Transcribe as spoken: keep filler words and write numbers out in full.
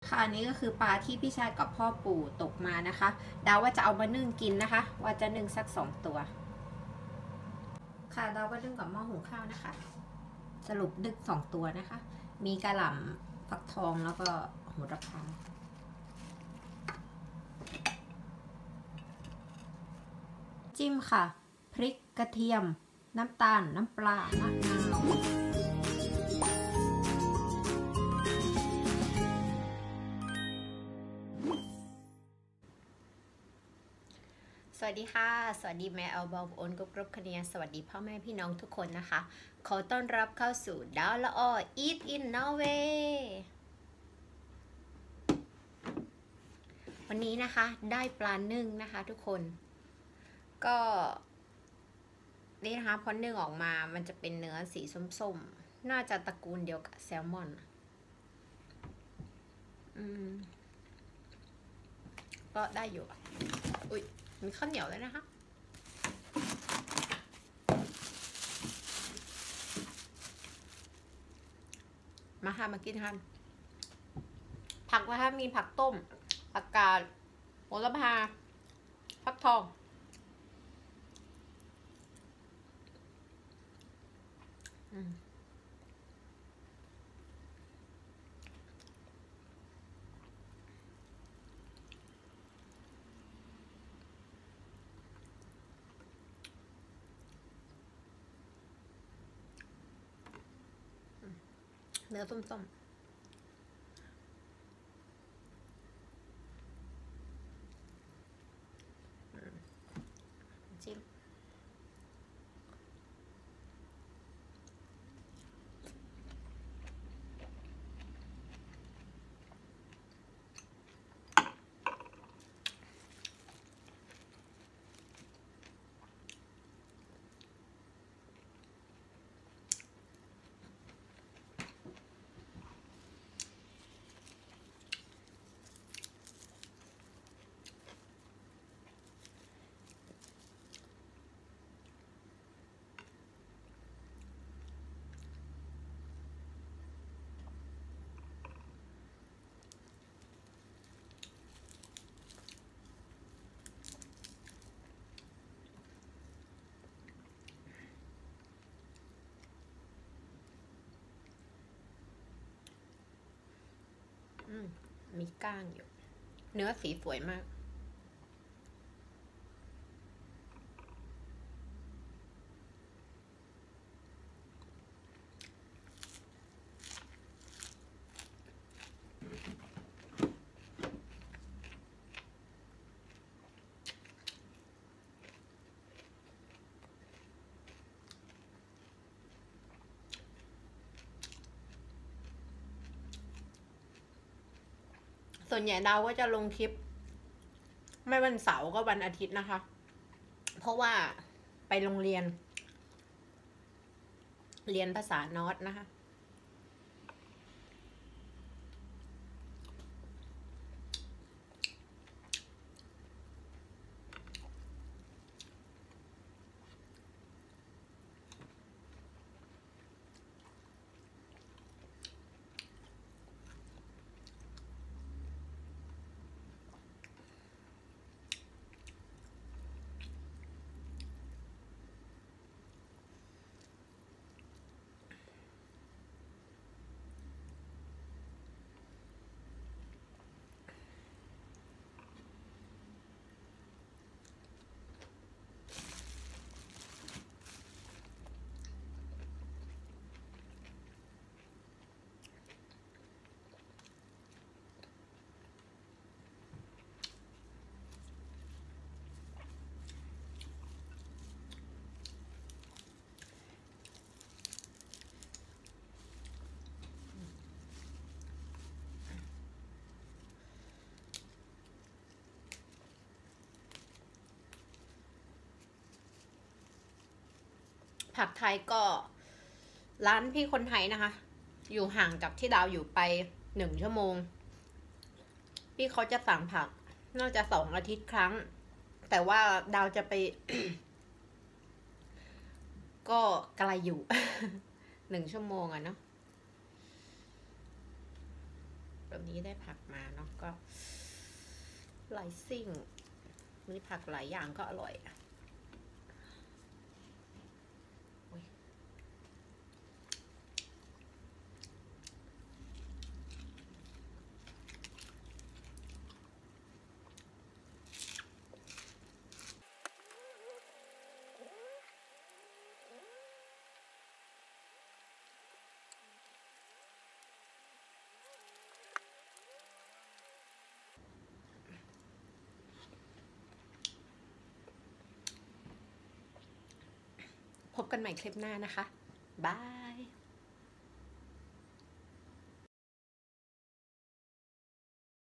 ค่ะอันนี้ก็คือปลาที่พี่ชายกับพ่อปู่ตกมานะคะดาวว่าจะเอามานึ่งกินนะคะว่าจะนึ่งสักสองตัวค่ะดาวก็นึ่งกับหม้อหุงข้าวนะคะสรุปดึกสองตัวนะคะมีกระหล่ำฟักทองแล้วก็โหระพาจิ้มค่ะพริกกระเทียมน้ำตาลน้ำปลามะนาวสวัสดีค่ะสวัสดีแม่เอาบอลโอนกรุบกรุบคเนียสวัสดีพ่อแม่พี่น้องทุกคนนะคะขอต้อนรับเข้าสู่ดาวละอ้อ Eat in Norway วันนี้นะคะได้ปลานึ่งนะคะทุกคนก็นี่นะคะพอนึ่งออกมามันจะเป็นเนื้อสีส้มๆน่าจะตระกูลเดียวกับแซลมอนอืมก็ได้อยู่อุ้ยมีข้าวเหนียวเลยนะคะมาค่ะมากินกันผักนะคะมีผักต้มผักกาดโหระพาฟักทองอืมเนื้อส้มๆจิ้มมีก้างอยู่เนื้อสีสวยมากส่วนใหญ่ดาวก็จะลงคลิปไม่วันเสาร์ก็วันอาทิตย์นะคะเพราะว่าไปโรงเรียนเรียนภาษานอร์สนะคะผักไทยก็ร้านพี่คนไทยนะคะอยู่ห่างจากที่ดาวอยู่ไปหนึ่งชั่วโมงพี่เขาจะสั่งผักน่าจะสองอาทิตย์ครั้งแต่ว่าดาวจะไป ก็ไกลอยู่ หนึ่งชั่วโมงอะเนาะแบบนี้ได้ผักมาเนาะก็หลายสิ่งมีผักหลายอย่างก็อร่อยพบกันใหม่คลิปหน้านะคะบาย